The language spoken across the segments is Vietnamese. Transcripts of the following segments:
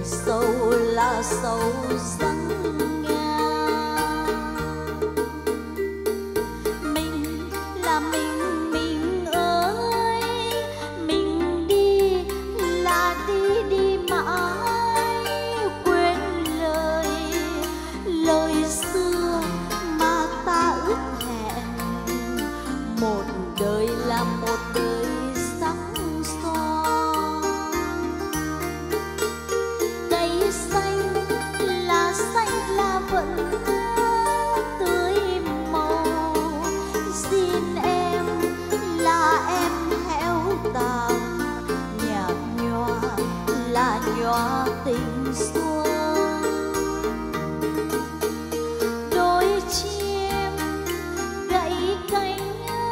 sầu là sầu răng ngang. Mình là mình ơi, mình đi là đi mãi, quên lời xưa mà ta ước hẹn. Một đời là một đời sắc son. Cây xanh là vẫn tươi màu, xin em là em héo tàn, nhạt nhòa là nhòa tình xuân. Đôi chim gãy cánh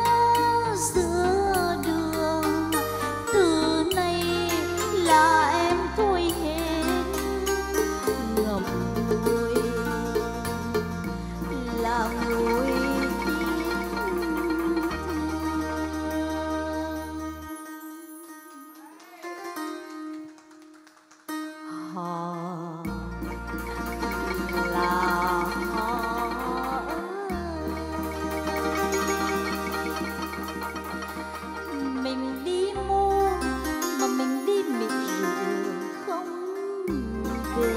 giữa đường, từ nay là em thôi hết. Ngậm ngùi là ngùi họ là họ. Mình đi mua mà mình đi mịt rượu không về.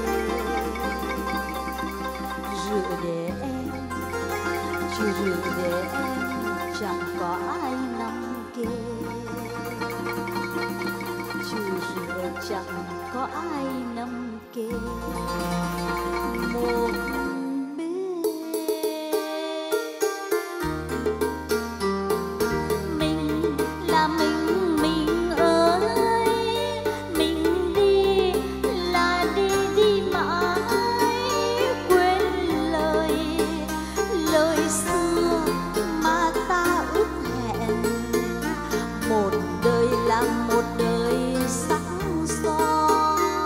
Rượu để em, chứ rượu để em chẳng có ai nằm kề. Chứ rượu chẳng có ai nằm kề một bên. Mình là mình ơi, mình đi là đi mãi, quên lời xưa mà ta ước hẹn. Một đời là một đời sắc son.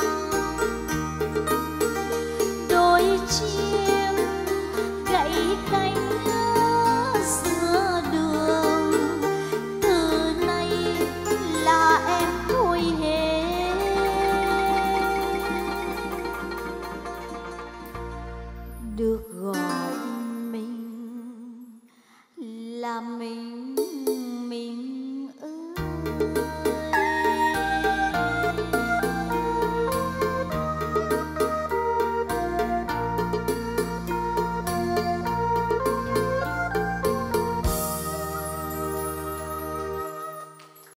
Đôi chim gãy cánh giữa đường, từ nay là em thôi hết. Được gọi mình là mình.